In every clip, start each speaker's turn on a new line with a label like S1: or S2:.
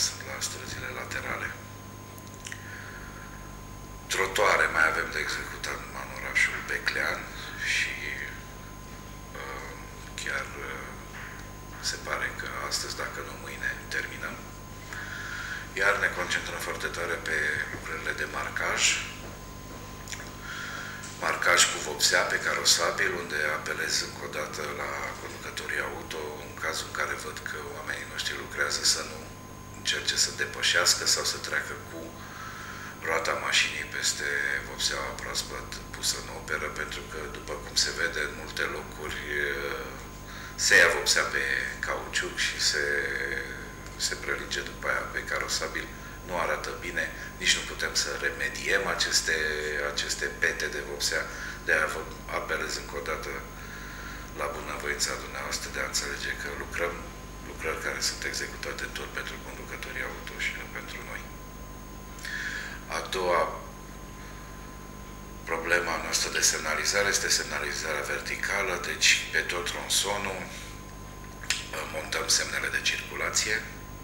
S1: sunt la străzile laterale. Trotuare mai avem de executat în orașul Beclean și chiar se pare că astăzi, dacă nu mâine, terminăm. Iar ne concentrăm foarte tare pe lucrările de marcaj. Marcaj cu vopsea pe carosabil, unde apelez încă o dată la conducătorii auto, în cazul în care văd că oamenii noștri lucrează, să nu încerce să depășească sau să treacă cu roata mașinii peste vopseaua proaspăt pusă în operă, pentru că, după cum se vede în multe locuri, se ia vopsea pe cauciuc și se prelinge după aia pe carosabil. Nu arată bine, nici nu putem să remediem aceste pete de vopsea. De-aia vă apelez încă o dată la bunăvoința dumneavoastră de a înțelege că lucrăm lucrări care sunt executate tot pentru conducătorii auto și nu pentru noi. A doua problema noastră de semnalizare este semnalizarea verticală, deci pe tot tronsonul montăm semnele de circulație.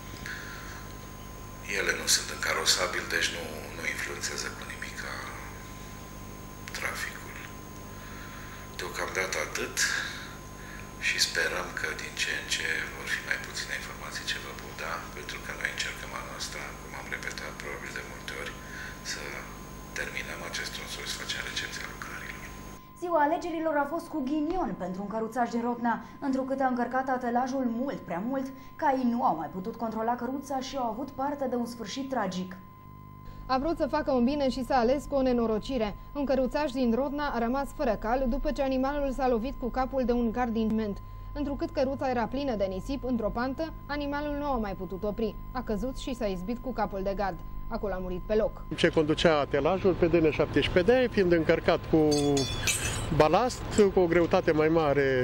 S1: Ele nu sunt în carosabil, deci nu influențează cu nimic traficul. Deocamdată atât și sperăm că din ce în ce vor fi mai puține informații ce vă pot da, pentru că noi încercăm a noastră, cum am repetat probabil de multe ori, să terminăm acest tronson și să facem recepția lucrărilor.
S2: Ziua alegerilor a fost cu ghinion pentru un căruțaș din Rotna, întrucât a încărcat atelajul mult prea mult, caii nu au mai putut controla căruța și au avut parte de un sfârșit tragic.
S3: A vrut să facă un bine și s-a ales cu o nenorocire. Un căruțaș din Rotna a rămas fără cal după ce animalul s-a lovit cu capul de un gard din ciment. Întrucât căruța era plină de nisip, într-o pantă, animalul nu a mai putut opri. A căzut și s-a izbit cu capul de gard. Acolo a murit pe loc.
S4: Ce conducea atelajul pe DN17D, fiind încărcat cu balast, cu o greutate mai mare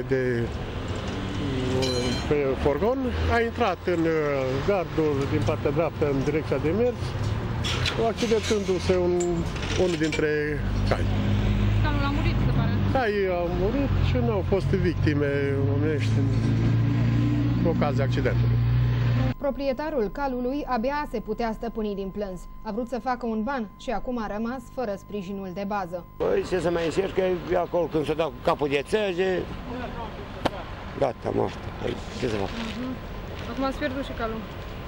S4: pe furgon, a intrat în gardul din partea dreaptă în direcția de mers, accidentându-se unul dintre cai.
S3: Calul a murit, se pare.
S4: Caii au murit și nu au fost victime omenești în ocazia accidentului.
S3: Proprietarul calului abia se putea stăpâni din plâns. A vrut să facă un ban și acum a rămas fără sprijinul de bază.
S5: Păi ce să mai încerc, că acolo când s-a dat cu capul de țăge, gata, moarte. Ce să fac?
S3: Acum ați pierdut și calul.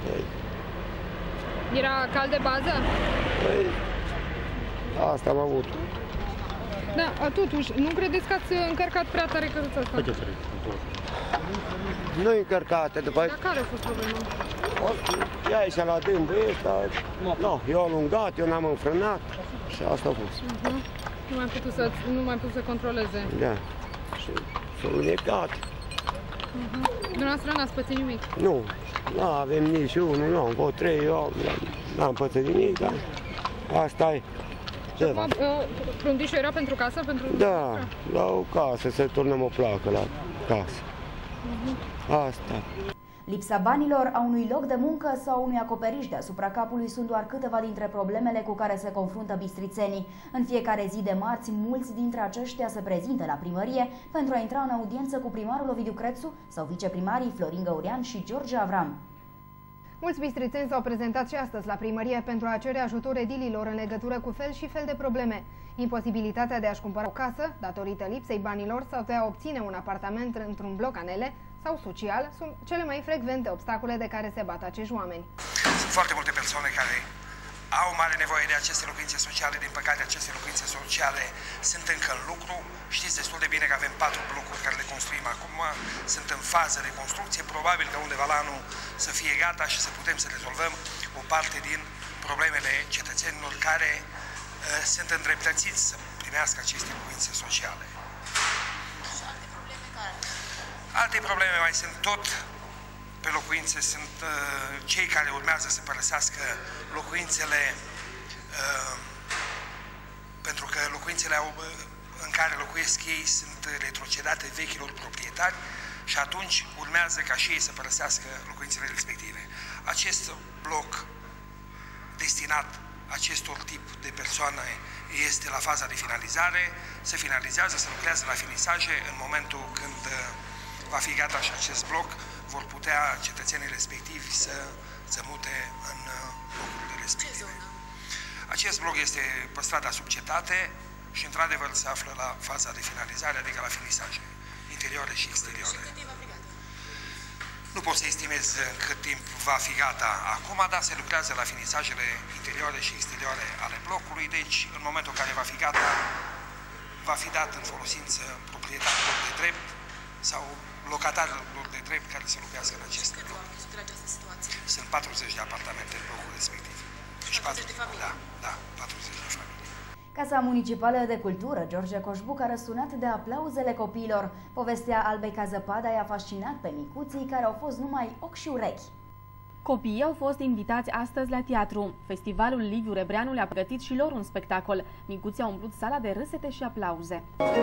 S3: Era cal de bază?
S5: Păi, asta am avut.
S3: Da, totuși, nu credeți că ați încărcat prea tare căruța asta?
S5: Nu încărcate, după
S3: Dar care a fost problema?
S5: Ea ieșea la dâmbul ăsta, no, eu am alungat, eu n-am înfrânat și asta a fost.
S3: Nu mai putut să controleze.
S5: Da, și s-a lunecat.
S3: Dumneavoastră n-ați pățit nimic?
S5: Nu, nu avem nici unul, nu am fost 3, eu n-am pățit nimic, dar asta e.
S3: Frundișul era pentru casă?
S5: Da, la o casă, să turnăm o placă la casă. Asta.
S2: Lipsa banilor, a unui loc de muncă sau unui acoperiș deasupra capului sunt doar câteva dintre problemele cu care se confruntă bistrițenii. În fiecare zi de marți, mulți dintre aceștia se prezintă la primărie pentru a intra în audiență cu primarul Ovidiu Crețu sau viceprimarii Florin Găurean și George Avram.
S3: Mulți bistrițeni s-au prezentat și astăzi la primărie pentru a cere ajutor edililor în legătură cu fel și fel de probleme. Imposibilitatea de a-și cumpăra o casă, datorită lipsei banilor, sau de a obține un apartament într-un bloc anele sau social, sunt cele mai frecvente obstacole de care se bat acești oameni.
S6: Sunt foarte multe persoane care au mare nevoie de aceste locuințe sociale. Din păcate, aceste locuințe sociale sunt încă în lucru. Știți destul de bine că avem 4 blocuri care le construim acum. Sunt în fază de construcție. Probabil că undeva la anul să fie gata și să putem să rezolvăm o parte din problemele cetățenilor care sunt îndreptățiți să primească aceste locuințe sociale. Alte probleme mai sunt tot pe locuințe, sunt cei care urmează să părăsească locuințele pentru că locuințele în care locuiesc ei sunt retrocedate vechilor proprietari și atunci urmează ca și ei să părăsească locuințele respective. Acest bloc destinat acestor tip de persoane este la faza de finalizare, se finalizează, se lucrează la finisaje. În momentul când va fi gata și acest bloc, vor putea cetățenii respectivi să se mute în blocurile respective. Acest bloc este pe strada sub cetate și într-adevăr se află la faza de finalizare, adică la finisaje interioare și exterioare. Nu pot să estimez în cât timp va fi gata acum, dar se lucrează la finisajele interioare și exterioare ale blocului, deci în momentul în care va fi gata, va fi dat în folosință proprietarilor de drept sau locatarilor de drept care se lucrează în acest bloc. Sunt 40 de apartamente în blocul respectiv. Deci 40 de familii? Da, 40 de familii.
S2: Casa Municipală de Cultură George Coșbuc a răsunat de aplauzele copiilor. Povestea Albei ca zăpada i-a fascinat pe micuții, care au fost numai ochi și urechi.
S7: Copiii au fost invitați astăzi la teatru. Festivalul Liviu Rebreanu le-a pregătit și lor un spectacol. Micuții au umplut sala de râsete și aplauze.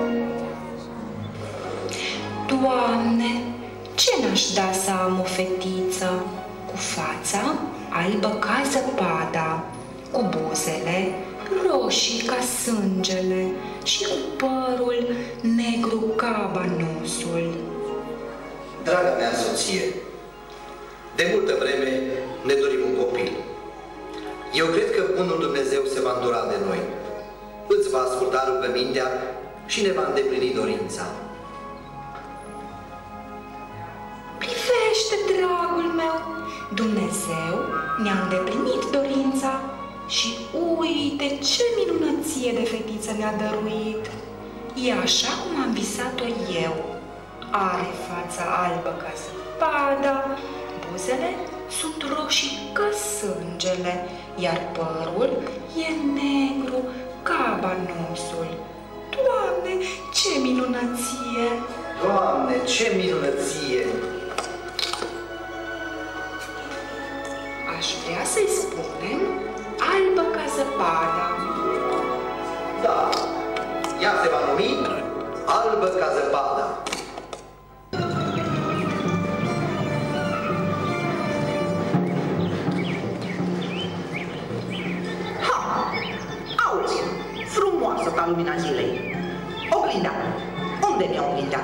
S8: Doamne, ce n-aș da să am o fetiță cu fața albă ca zăpada, cu buzele roșii ca sângele și cu părul negru ca banosul.
S9: Draga mea soție, de multă vreme ne dorim un copil. Eu cred că Bunul Dumnezeu se va îndura de noi. Îți va asculta rugămintea și ne va îndeplini dorința.
S8: Privește, dragul meu, Dumnezeu ne-a îndeplinit dorința și uite ce minunăție de fetiță ne-a dăruit. E așa cum am visat-o eu. Are fața albă ca zăpada, buzele sunt roșii ca sângele, iar părul e negru ca banosul. Doamne, ce minunăție!
S9: Doamne, ce minunăție!
S8: Aș vrea să-i spunem albă ca zăpada.
S9: Da, ea se va numi Albă ca zăpada.
S10: Ha! Auzi, frumoasă ca lumina zilei. Oglinda. Unde mi-e oglinda?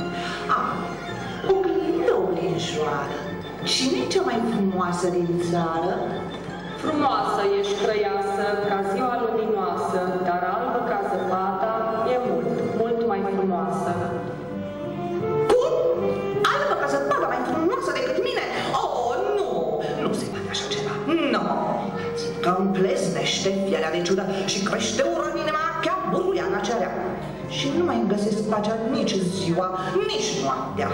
S10: Oglindă, oglinjoară. Cine e cea mai frumoasă din țară?
S11: Frumoasă ești, crăiasă, ca ziua luminoasă, dar albă ca zăpada e mult, mult mai frumoasă.
S10: Cum? Albă ca zăpada mai frumoasă decât mine? Oh, nu! Nu se poate așa ceva. Nu! Că îmi plesnește fiarea de ciudă și crește ura în inima chiar buruiana cea rea. Și nu mai găsesc pacea nici ziua, nici noaptea.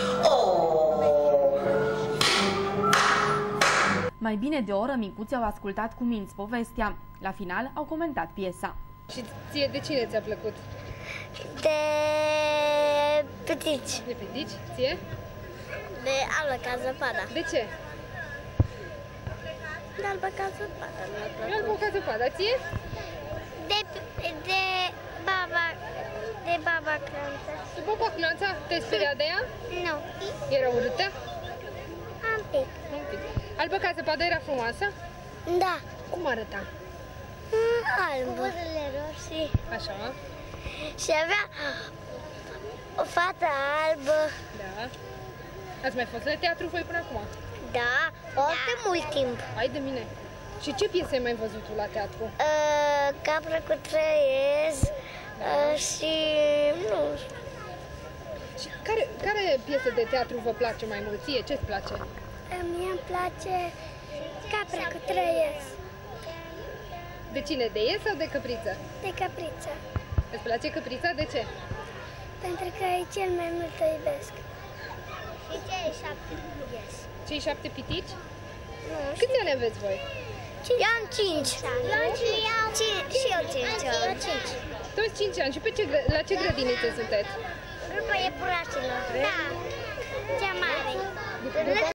S7: Mai bine de o oră, micuții au ascultat cu minți povestea. La final au comentat piesa.
S3: Și ție de cine ți-a plăcut?
S12: De pitici.
S3: De pitici? Ție?
S12: De albă ca zăpada.
S3: De ce?
S12: De albă ca zăpada mi-a plăcut.
S3: De albă ca zăpada. Ție?
S12: De baba Clanța.
S3: De baba Clanța? Te speria de ea?
S12: Nu.
S3: Era urâtă?
S12: Un pic.
S3: Un pic. Albă ca zăpada era frumoasă?
S12: Da.
S3: Cum arăta?
S12: Albă. Cu buzele roșii.
S3: Așa.
S12: Și avea o fată albă.
S3: Da. Ați mai fost la teatru voi până acum?
S12: Da, foarte mult timp.
S3: Hai de mine. Și ce piese ai mai văzut tu la teatru?
S12: Capră cu trăiez și nu.
S3: Și care piesă de teatru vă place mai mult? Ție, ce-ți place?
S12: Mie îmi place Capră cu trăiez.
S3: De cine? De el sau de Căpriță?
S12: De Căpriță.
S3: Îți place Căprița? De ce?
S12: Pentru că e cel mai mult o iubesc. Și cei 7 yes.
S3: Cei 7 pitici?
S12: Nu.
S3: Câți ani aveți voi?
S12: Eu am 5. Și eu 5.
S3: Toți 5 ani. Și la ce grădiniță sunteți?
S12: Grupa iepurașilor. Da. Cea mare.